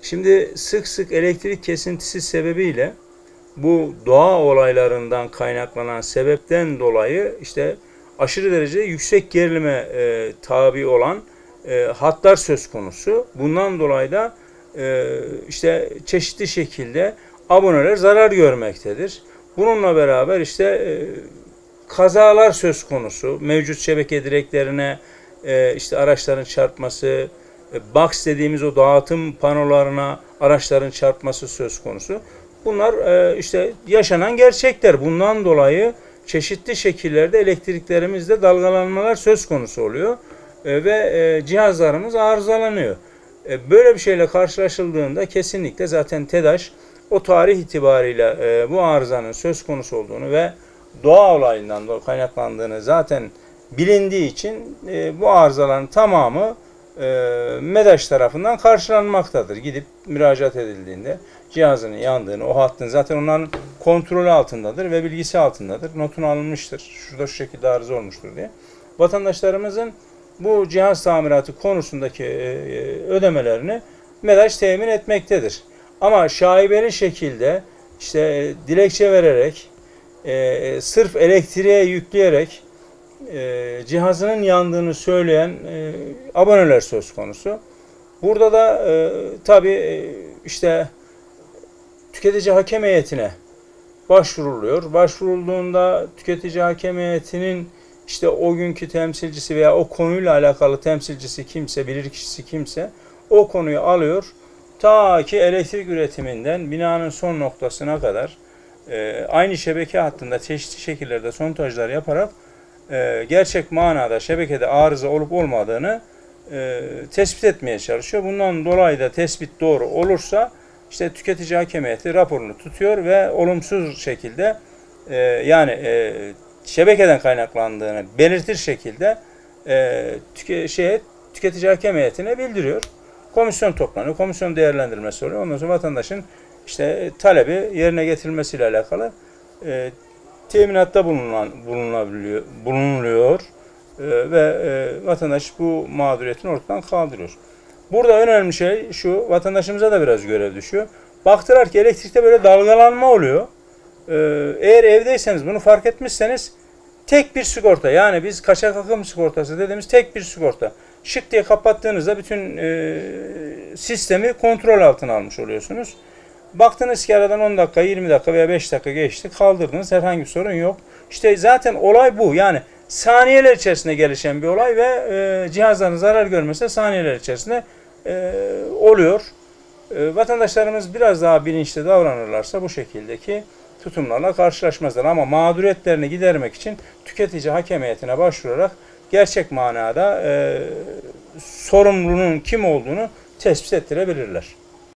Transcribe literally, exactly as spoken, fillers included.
Şimdi sık sık elektrik kesintisi sebebiyle bu doğa olaylarından kaynaklanan sebepten dolayı işte aşırı derecede yüksek gerilime e, tabi olan e, hatlar söz konusu. Bundan dolayı da e, işte çeşitli şekilde aboneler zarar görmektedir. Bununla beraber işte e, kazalar söz konusu. Mevcut şebeke direklerine e, işte araçların çarpması, e, box dediğimiz o dağıtım panolarına araçların çarpması söz konusu. Bunlar e, işte yaşanan gerçekler. Bundan dolayı çeşitli şekillerde elektriklerimizde dalgalanmalar söz konusu oluyor e, ve e, cihazlarımız arızalanıyor. E, böyle bir şeyle karşılaşıldığında kesinlikle zaten TEDAŞ o tarih itibariyle e, bu arızanın söz konusu olduğunu ve doğa olayından kaynaklandığını zaten bilindiği için e, bu arızaların tamamı e, MEDAŞ tarafından karşılanmaktadır. Gidip müracaat edildiğinde cihazının yandığını, o hattın zaten onların kontrolü altındadır ve bilgisi altındadır. Notunu alınmıştır. Şurada şu şekilde arıza olmuştur diye. Vatandaşlarımızın bu cihaz tamiratı konusundaki e, ödemelerini MEDAŞ temin etmektedir. Ama şaibeli şekilde işte dilekçe vererek, e, sırf elektriğe yükleyerek e, cihazının yandığını söyleyen e, aboneler söz konusu. Burada da e, tabii e, işte tüketici hakem heyetine başvuruluyor. Başvurulduğunda tüketici hakem heyetinin işte o günkü temsilcisi veya o konuyla alakalı temsilcisi kimse, bilirkişisi kimse o konuyu alıyor. Ta ki elektrik üretiminden binanın son noktasına kadar e, aynı şebeke hattında çeşitli şekillerde sontajlar yaparak e, gerçek manada şebekede arıza olup olmadığını e, tespit etmeye çalışıyor. Bundan dolayı da tespit doğru olursa işte tüketici hakem heyeti raporunu tutuyor ve olumsuz şekilde e, yani e, şebekeden kaynaklandığını belirtir şekilde e, tüke, şeye, tüketici hakem heyetine bildiriyor. Komisyon toplanıyor. Komisyon değerlendirmesi oluyor. Ondan sonra vatandaşın işte talebi yerine getirilmesiyle alakalı e, teminatta bulunan, bulunabiliyor, bulunuluyor e, ve e, vatandaş bu mağduriyetini ortadan kaldırıyor. Burada önemli şey şu, vatandaşımıza da biraz görev düşüyor. Baktılar ki elektrikte böyle dalgalanma oluyor. E, eğer evdeyseniz bunu fark etmişseniz tek bir sigorta, yani biz kaçak akım sigortası dediğimiz tek bir sigorta. Şık diye kapattığınızda bütün e, sistemi kontrol altına almış oluyorsunuz. Baktınız ki aradan on dakika, yirmi dakika veya beş dakika geçti, kaldırdınız, herhangi bir sorun yok. İşte zaten olay bu. Yani saniyeler içerisinde gelişen bir olay ve e, cihazların zarar görmesi saniyeler içerisinde e, oluyor. E, vatandaşlarımız biraz daha bilinçli davranırlarsa bu şekildeki tutumlarla karşılaşmazlar. Ama mağduriyetlerini gidermek için tüketici hakem heyetine başvurarak gerçek manada e, sorumlunun kim olduğunu tespit ettirebilirler.